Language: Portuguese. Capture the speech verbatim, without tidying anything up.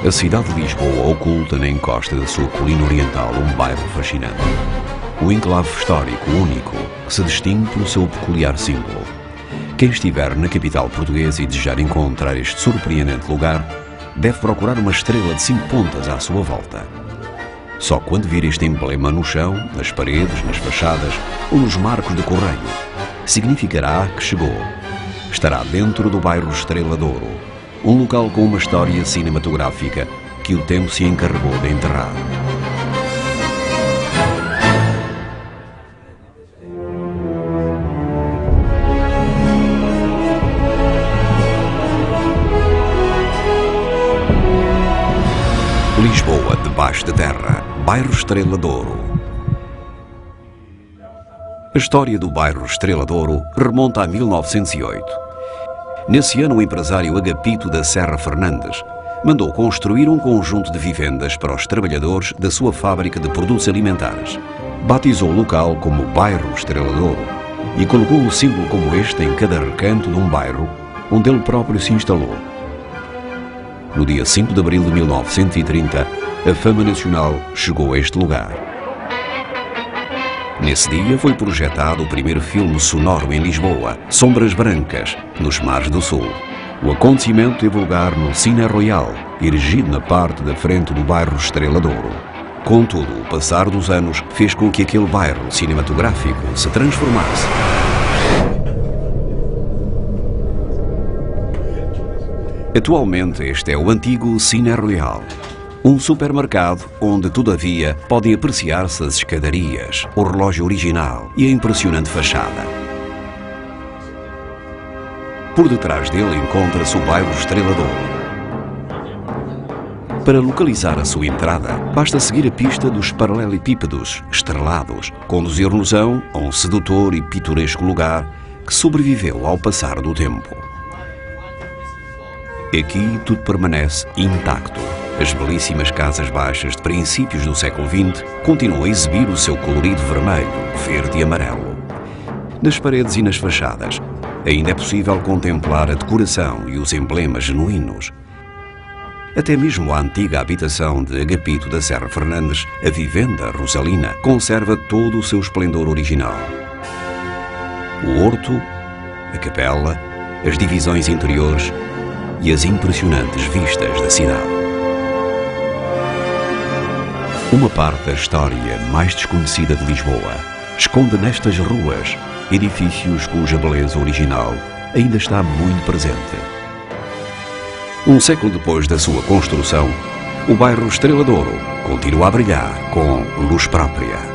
A cidade de Lisboa oculta na encosta da sua colina oriental um bairro fascinante. O enclave histórico único que se distingue pelo seu peculiar símbolo. Quem estiver na capital portuguesa e desejar encontrar este surpreendente lugar, deve procurar uma estrela de cinco pontas à sua volta. Só quando vir este emblema no chão, nas paredes, nas fachadas ou nos marcos de correio, significará que chegou. Estará dentro do bairro Estrela de Ouro, um local com uma história cinematográfica que o tempo se encarregou de enterrar. Lisboa debaixo de terra, bairro Estrela de Ouro. A história do bairro Estrela de Ouro remonta a mil novecentos e oito. Nesse ano, o empresário Agapito da Serra Fernandes mandou construir um conjunto de vivendas para os trabalhadores da sua fábrica de produtos alimentares. Batizou o local como Bairro Estrela de Ouro e colocou um símbolo como este em cada recanto de um bairro onde ele próprio se instalou. No dia cinco de abril de mil novecentos e trinta, a fama nacional chegou a este lugar. Nesse dia foi projetado o primeiro filme sonoro em Lisboa, Sombras Brancas, nos Mares do Sul. O acontecimento teve lugar no Cine Royal, erigido na parte da frente do bairro Estrela de Ouro. Contudo, o passar dos anos fez com que aquele bairro cinematográfico se transformasse. Atualmente este é o antigo Cine Royal, um supermercado onde, todavia, podem apreciar-se as escadarias, o relógio original e a impressionante fachada. Por detrás dele encontra-se o bairro Estrela de Ouro. Para localizar a sua entrada, basta seguir a pista dos paralelepípedos estrelados, conduzir-nos-ão a um sedutor e pitoresco lugar que sobreviveu ao passar do tempo. Aqui tudo permanece intacto. As belíssimas casas baixas de princípios do século vinte continuam a exibir o seu colorido vermelho, verde e amarelo. Nas paredes e nas fachadas, ainda é possível contemplar a decoração e os emblemas genuínos. Até mesmo a antiga habitação de Agapito da Serra Fernandes, a vivenda Rosalina, conserva todo o seu esplendor original. O horto, a capela, as divisões interiores e as impressionantes vistas da cidade. Uma parte da história mais desconhecida de Lisboa esconde nestas ruas edifícios cuja beleza original ainda está muito presente. Um século depois da sua construção, o bairro Estrela de Ouro continua a brilhar com luz própria.